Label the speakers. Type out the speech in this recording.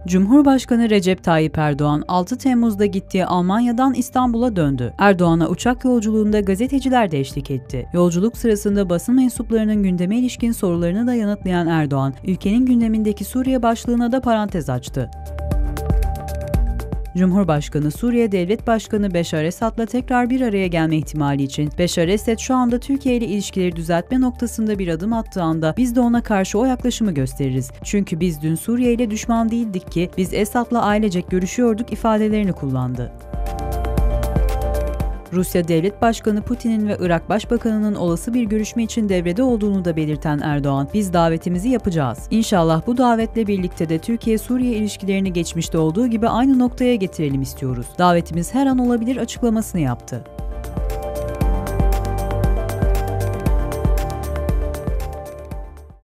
Speaker 1: Cumhurbaşkanı Recep Tayyip Erdoğan 6 Temmuz'da gittiği Almanya'dan İstanbul'a döndü. Erdoğan'a uçak yolculuğunda gazeteciler de eşlik etti. Yolculuk sırasında basın mensuplarının gündeme ilişkin sorularını da yanıtlayan Erdoğan, ülkenin gündemindeki Suriye başlığına da parantez açtı. Cumhurbaşkanı Suriye Devlet Başkanı Beşar Esad'la tekrar bir araya gelme ihtimali için Beşar Esad şu anda Türkiye ile ilişkileri düzeltme noktasında bir adım attığı anda biz de ona karşı o yaklaşımı gösteririz. Çünkü biz dün Suriye ile düşman değildik ki biz Esad'la ailecek görüşüyorduk ifadelerini kullandı. Rusya Devlet Başkanı Putin'in ve Irak Başbakanı'nın olası bir görüşme için devrede olduğunu da belirten Erdoğan, biz davetimizi yapacağız. İnşallah bu davetle birlikte de Türkiye-Suriye ilişkilerini geçmişte olduğu gibi aynı noktaya getirelim istiyoruz. Davetimiz her an olabilir açıklamasını yaptı.